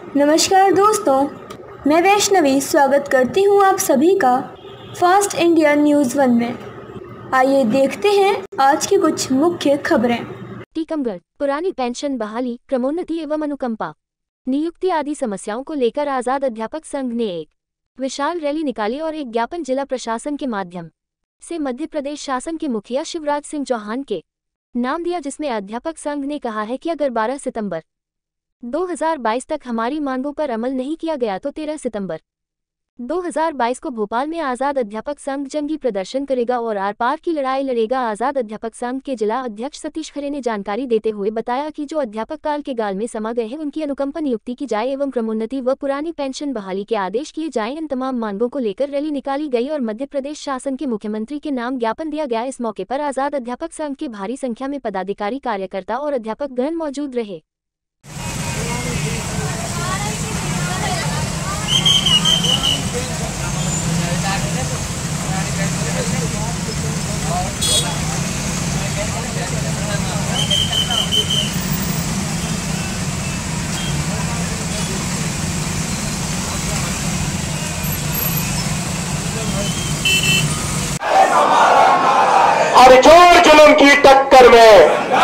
नमस्कार दोस्तों, मैं वैष्णवी स्वागत करती हूँ आप सभी का फास्ट इंडिया न्यूज़ 1 में। आइए देखते हैं आज की कुछ मुख्य खबरें। टीकमगढ़ पुरानी पेंशन बहाली, क्रमोन्नति एवं अनुकंपा, नियुक्ति आदि समस्याओं को लेकर आजाद अध्यापक संघ ने एक विशाल रैली निकाली और एक ज्ञापन जिला प्रशासन के माध्यम से मध्य प्रदेश शासन के मुखिया शिवराज सिंह चौहान के नाम दिया, जिसमें अध्यापक संघ ने कहा है कि अगर 12 सितंबर 2022 तक हमारी मांगों पर अमल नहीं किया गया तो 13 सितंबर 2022 को भोपाल में आजाद अध्यापक संघ जंगी प्रदर्शन करेगा और आर पार की लड़ाई लड़ेगा। आजाद अध्यापक संघ के जिला अध्यक्ष सतीश खरे ने जानकारी देते हुए बताया कि जो अध्यापक काल के गाल में समा गए हैं उनकी अनुकंपा नियुक्ति की जाए एवं क्रमोन्नति व पुरानी पेंशन बहाली के आदेश किए जाएं। इन तमाम मांगों को लेकर रैली निकाली गई और मध्य प्रदेश शासन के मुख्यमंत्री के नाम ज्ञापन दिया गया। इस मौके पर आजाद अध्यापक संघ के भारी संख्या में पदाधिकारी, कार्यकर्ता और अध्यापक गण मौजूद रहे। और जोर जुल्म की टक्कर में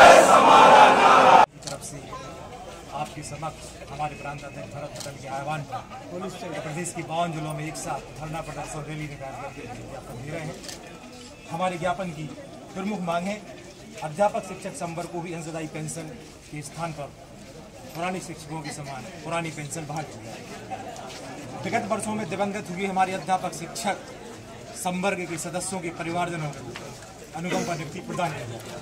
तरफ से आपके समक्ष हमारे प्रांत अध्यक्ष भरत पटेल के आह्वान पर उत्तर प्रदेश की 52 जिलों में एक साथ धरना प्रदर्शन रैली निकाल करके ज्ञापन दे रहे हैं। हमारे ज्ञापन की प्रमुख मांग है अध्यापक शिक्षक संवर्ग को भी अंशदायी पेंशन के स्थान पर पुरानी शिक्षकों के समान पुरानी पेंशन बहाल की जाए। विगत वर्षों में दिवंगत हुए हमारे अध्यापक शिक्षक संवर्ग के सदस्यों के परिवारजनों को अनुकंपा नियुक्ति प्रदान किया जाए।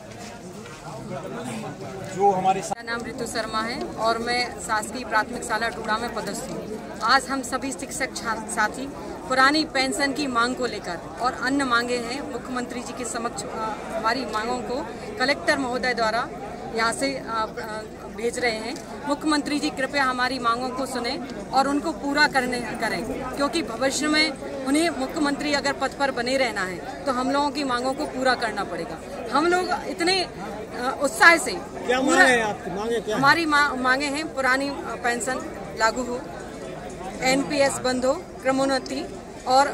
जो हमारे मेरा नाम ऋतु शर्मा है और मैं शासकीय प्राथमिक शाला डूडा में पदस्थ हूँ। आज हम सभी शिक्षक साथी पुरानी पेंशन की मांग को लेकर और अन्य मांगे हैं मुख्यमंत्री जी के समक्ष हमारी मांगों को कलेक्टर महोदय द्वारा यहाँ से भेज रहे हैं। मुख्यमंत्री जी कृपया हमारी मांगों को सुने और उनको पूरा करें, क्योंकि भविष्य में उन्हें मुख्यमंत्री अगर पद पर बने रहना है तो हम लोगों की मांगों को पूरा करना पड़ेगा। हम लोग इतने उत्साह से क्या मांगे हैं आपकी मांगे क्या? हमारी मांगे हैं पुरानी पेंशन लागू हो, एनपीएस बंद हो, क्रमोन्नति और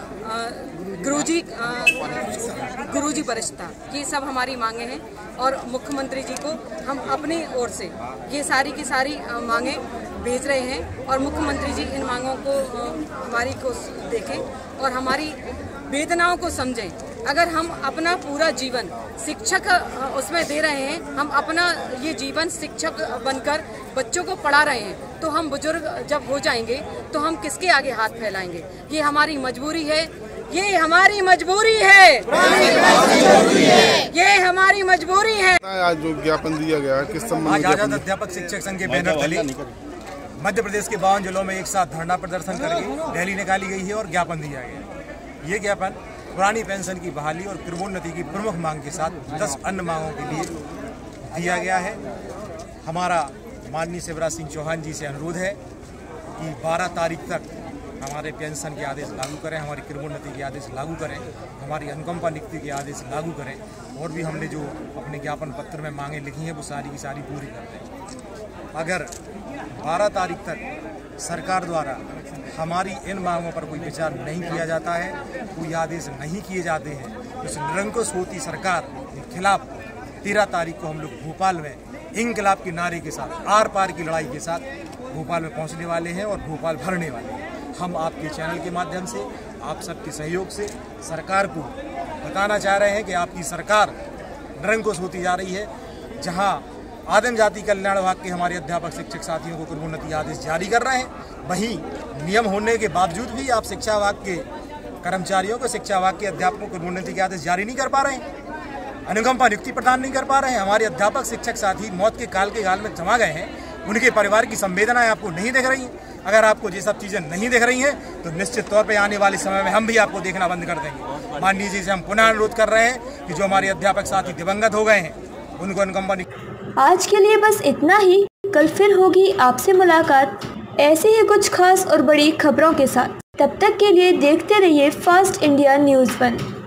गुरुजी वरिष्ठता, ये सब हमारी मांगे हैं। और मुख्यमंत्री जी को हम अपनी ओर से ये सारी की सारी मांगे भेज रहे हैं और मुख्यमंत्री जी इन मांगों को हमारी को देखें और हमारी वेदनाओं को समझें। अगर हम अपना पूरा जीवन शिक्षक उसमें दे रहे हैं, हम अपना ये जीवन शिक्षक बनकर बच्चों को पढ़ा रहे हैं, तो हम बुजुर्ग जब हो जाएंगे तो हम किसके आगे हाथ फैलाएंगे। ये हमारी मजबूरी है, ये हमारी मजबूरी है, ये हमारी मजबूरी है। आज जो ज्ञापन दिया गया किस संबंध में? आजाद अध्यापक शिक्षक संघ के बैनर तले मध्य प्रदेश के 52 जिलों में एक साथ धरना प्रदर्शन करके रैली निकाली गई है और ज्ञापन दिया गया। ये ज्ञापन पुरानी पेंशन की बहाली और क्रमोन्नति की प्रमुख मांग के साथ 10 अन्य मांगों के लिए दिया गया है। हमारा माननीय शिवराज सिंह चौहान जी से अनुरोध है कि 12 तारीख तक हमारे पेंशन के आदेश लागू करें, हमारी क्रमोन्नति के आदेश लागू करें, हमारी अनुकंपा नियुक्ति के आदेश लागू करें और भी हमने जो अपने ज्ञापन पत्र में मांगे लिखी हैं वो सारी की सारी पूरी कर दें। अगर 12 तारीख तक सरकार द्वारा हमारी इन मांगों पर कोई विचार नहीं किया जाता है, कोई आदेश नहीं किए जाते हैं, उस निरंकुश होती सरकार के खिलाफ 13 तारीख को हम लोग भोपाल में इंकलाब के नारे के साथ, आर पार की लड़ाई के साथ भोपाल में पहुंचने वाले हैं और भोपाल भरने वाले हैं। हम आपके चैनल के माध्यम से, आप सबके सहयोग से सरकार को बताना चाह रहे हैं कि आपकी सरकार निरंकुश होती जा रही है। जहां आदिम जाति कल्याण विभाग के हमारे अध्यापक शिक्षक साथियों को क्रमोन्नति आदेश जारी कर रहे हैं, वहीं नियम होने के बावजूद भी आप शिक्षा विभाग के कर्मचारियों को, शिक्षा विभाग के अध्यापकों को क्रमोन्नति के आदेश जारी नहीं कर पा रहे हैं, अनुकंपा नियुक्ति प्रदान नहीं कर पा रहे हैं। हमारे अध्यापक शिक्षक साथी मौत के काल के गाल में समा गए हैं, उनके परिवार की संवेदनाएं आपको नहीं दिख रही हैं। अगर आपको ये सब चीजें नहीं दिख रही हैं तो निश्चित तौर पे आने वाले समय में हम भी आपको देखना बंद कर देंगे। माननीय जी से हम पुनः अनुरोध कर रहे हैं कि जो हमारे अध्यापक साथी दिवंगत हो गए हैं उनको अनुकंपा। आज के लिए बस इतना ही। कल फिर होगी आपसे मुलाकात ऐसे ही कुछ खास और बड़ी खबरों के साथ। तब तक के लिए देखते रहिए फास्ट इंडिया न्यूज़ 1।